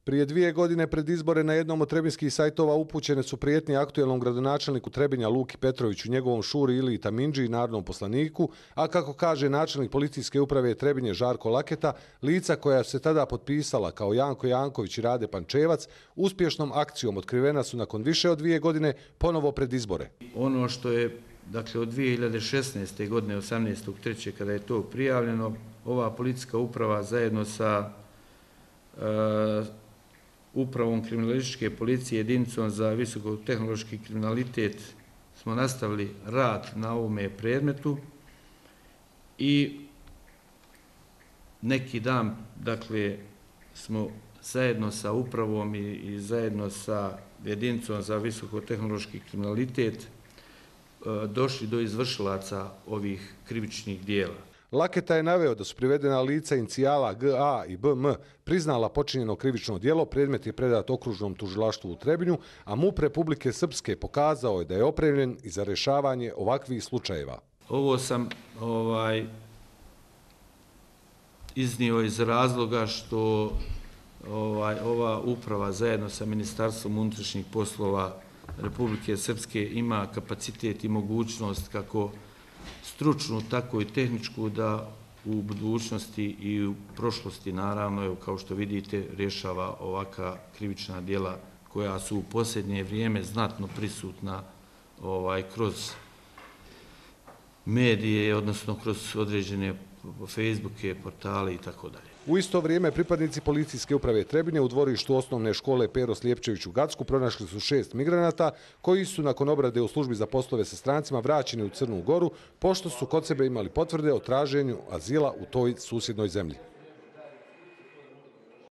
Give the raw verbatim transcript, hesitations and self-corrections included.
Prije dvije godine pred izbore na jednom od trebinskih sajtova upućene su prijetnje aktuelnom gradonačelniku Trebinja Luki Petroviću, njegovom šuri Iliji Tamindži i narodnom poslaniku, a kako kaže načelnik policijske uprave Trebinje Žarko Laketa, lica koja se tada potpisala kao Janko Janković i Rade Pančevac, uspješnom akcijom otkrivena su nakon više od dvije godine ponovo pred izbore. Ono što je, dakle, od dvije hiljade šesnaeste. godine, osamnaestog trećeg kada je to prijavljeno, ova policijska uprava zajedno sa uh, upravom kriminalističke policije, jedinicom za visokotehnološki kriminalitet smo nastavili rad na ovome predmetu i neki dan, dakle, smo zajedno sa upravom i, i zajedno sa jedinicom za visokotehnološki kriminalitet došli do izvršilaca ovih krivičnih dijela. Laketa je naveo da su privedena lica inicijala G A i B M priznala počinjeno krivično djelo, predmet je predat okružnom tužilaštvu u Trebinju, a MUP Republike Srpske pokazao je da je opremljen i za rješavanje ovakvih slučajeva. Ovo sam ovaj, iznio iz razloga što ovaj, ova uprava zajedno sa Ministarstvom unutrašnjih poslova Republike Srpske ima kapacitet i mogućnost kako stručnu, tako i tehničku, da u budućnosti i u prošlosti, naravno, evo, kao što vidite, rješava ovaka krivična djela koja su u posljednje vrijeme znatno prisutna ovaj, kroz medije, odnosno kroz određene Facebooke, portale i tako dalje. U isto vrijeme pripadnici policijske uprave Trebinje u dvorištu osnovne škole Pero Slijepčević u Gacku pronašli su šest migranata koji su nakon obrade u službi za poslove sa strancima vraćeni u Crnu Goru, pošto su kod sebe imali potvrde o traženju azila u toj susjednoj zemlji.